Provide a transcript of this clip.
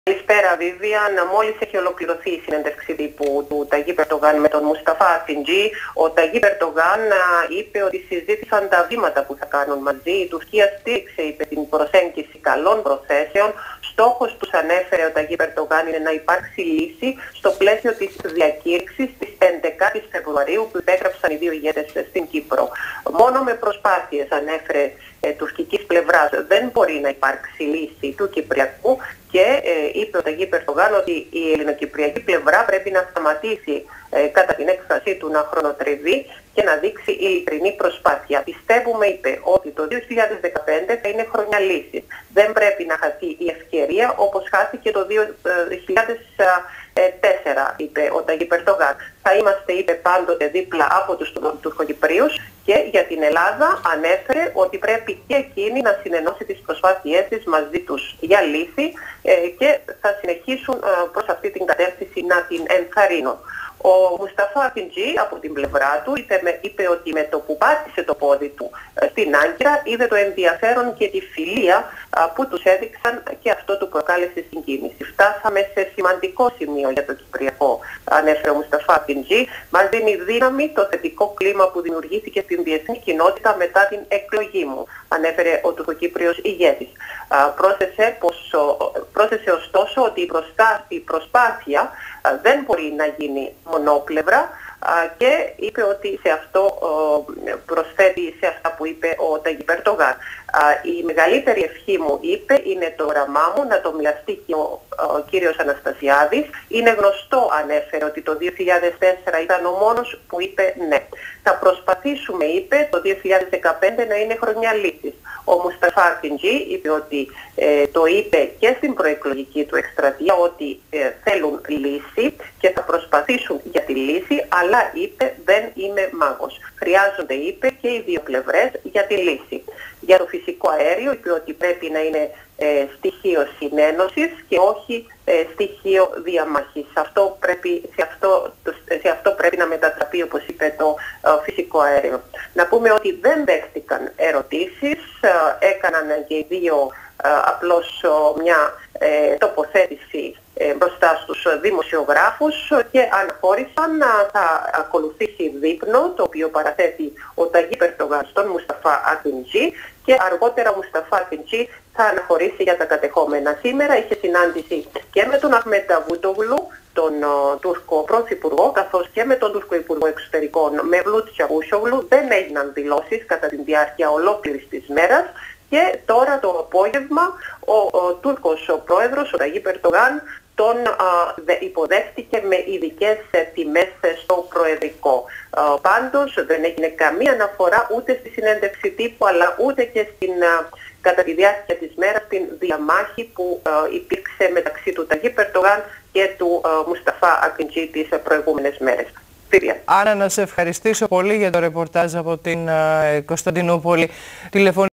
Καλησπέρα, Βίβιαν. Μόλις έχει ολοκληρωθεί η συνέντευξη τύπου του Ταγίπ Ερντογάν με τον Μουσταφά Αφιντζή, ο Ταγίπ Ερντογάν είπε ότι συζήτησαν τα βήματα που θα κάνουν μαζί. Η Τουρκία στήριξε, είπε, την προσέγγιση καλών προθέσεων. Στόχος τους, ανέφερε ο Ταγίπ Ερντογάν, είναι να υπάρξει λύση στο πλαίσιο της διακήρυξης της 11ης Φεβρουαρίου που υπέγραψαν οι δύο ηγέτες στην Κύπρο. Μόνο με προσπάθειες, ανέφερε, τουρκικής πλευράς δεν μπορεί να υπάρξει λύση του Κυπριακού και είπε ο Ταγίπ Ερντογάν ότι η ελληνοκυπριακή πλευρά πρέπει να σταματήσει κατά την έκφρασή του να χρονοτρεβεί και να δείξει ειλικρινή προσπάθεια. Πιστεύουμε, είπε, ότι το 2015 θα είναι χρονιά λύσης. Δεν πρέπει να χαθεί η ευκαιρία όπως χάθηκε το 2004, είπε ο Ταγίπ Ερντογάν. Θα είμαστε, είπε, πάντοτε δίπλα από τους Τουρκοκυπρίους και για την Ελλάδα ανέφερε ότι πρέπει και εκείνη να συνενώσει τις προσπάθειές της μαζί τους για λύση και θα συνεχίσουν προς αυτή την κατεύθυνση να την ενθαρρύνουν. Ο Μουσταφά Αφιντζή από την πλευρά του είπε ότι με το που πάτησε το πόδι του στην Άγκυρα είδε το ενδιαφέρον και τη φιλία που τους έδειξαν και αυτό του προκάλεσε συγκίνηση. Φτάσαμε σε σημαντικό σημείο για το Κυπριακό, ανέφερε ο Μουσταφά Αφιντζή. Μας δίνει δύναμη το θετικό κλίμα που δημιουργήθηκε στην διεθνή κοινότητα μετά την εκλογή μου, ανέφερε ο τουρκοκύπριος ηγέτης. Πρόσθεσε ωστόσο ότι η προσπάθεια δεν μπορεί να γίνει μονόπλευρα και είπε ότι σε αυτό προσθέτει σε αυτά που είπε ο Ταγίπ Ερντογάν. Η μεγαλύτερη ευχή μου, είπε, είναι το όραμά μου να το μοιραστεί και ο κύριος Αναστασιάδης. Είναι γνωστό, ανέφερε, ότι το 2004 ήταν ο μόνος που είπε ναι. Θα προσπαθήσουμε, είπε, το 2015 να είναι χρονιά λύσης. Ο Μουσταφά Αφιντζή είπε ότι το είπε και στην προεκλογική του εκστρατεία ότι θέλουν λύση και θα προσπαθήσουν για τη λύση, αλλά, είπε, δεν είμαι μάγος. Χρειάζονται, είπε, και οι δύο πλευρές για τη λύση. Για το φυσικό αέριο είπε ότι πρέπει να είναι στοιχείο συνένωσης και όχι στοιχείο διαμάχης. Σε αυτό πρέπει να μετατραπεί, όπως είπε, το φυσικό αέριο. Να πούμε ότι δεν δέχτηκαν ερωτήσεις, έκαναν και οι δύο απλώς μια τοποθέτηση μπροστά στους δημοσιογράφους και αναχώρησαν. Θα ακολουθήσει δείπνο, το οποίο παραθέτει ο Ταγίπ Ερντογάν στον Μουσταφά Αφιντζή, και αργότερα ο Μουσταφά Αφιντζή θα αναχωρήσει για τα κατεχόμενα. Σήμερα είχε συνάντηση και με τον Αχμέτ Νταβούτογλου, τον Τούρκο Πρωθυπουργό, καθώς και με τον Τούρκο Υπουργό Εξωτερικών Μevlut Çavuşoğlu. Δεν έγιναν δηλώσεις κατά τη διάρκεια ολόκληρης της μέρας. Και τώρα το απόγευμα ο Τούρκος πρόεδρος, ο Ταγίπ Ερντογάν, τον υποδέχτηκε με ειδικές τιμές στο προεδρικό. Πάντως δεν έγινε καμία αναφορά ούτε στη συνέντευξη τύπου, αλλά ούτε και κατά τη διάρκεια της μέρας στην διαμάχη που υπήρξε μεταξύ του Ταγίπ Ερντογάν και του Μουσταφά Αφιντζή τις προηγούμενες μέρες. Άννα, να σε ευχαριστήσω πολύ για το ρεπορτάζ από την Κωνσταντινούπολη.